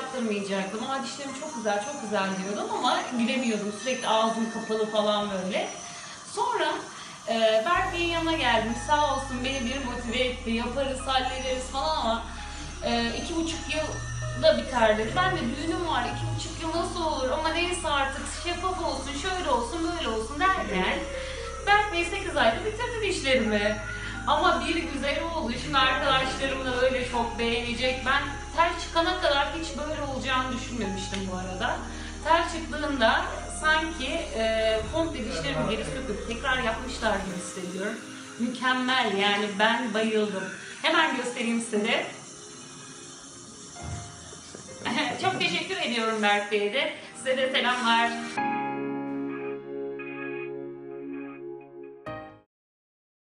yaptırmayacaktım. Ama dişlerim çok güzel, çok güzel diyordum ama gülemiyordum. Sürekli ağzım kapalı falan böyle. Sonra Berk Bey'in yanına geldim. Sağ olsun beni bir motive etti. Yaparız, hallederiz falan ama 2,5 yılda biter dedi. Ben de düğünüm var, 2,5 yıl nasıl olur ama neyse artık şeffaf olsun, şöyle olsun, böyle olsun derken Berk Bey 8 ayda bitirdi dişlerimi. Ama bir güzel oldu. Şimdi arkadaşlarım da öyle çok beğenecek. Ben ter çıkana kadar hiç böyle olacağını düşünmemiştim bu arada. Ter çıktığında sanki komple dişlerimi geri söküp tekrar yapmışlar gibi hissediyorum. Mükemmel, yani ben bayıldım. Hemen göstereyim size de. Çok teşekkür ediyorum Berk Bey'e de. Size de selamlar.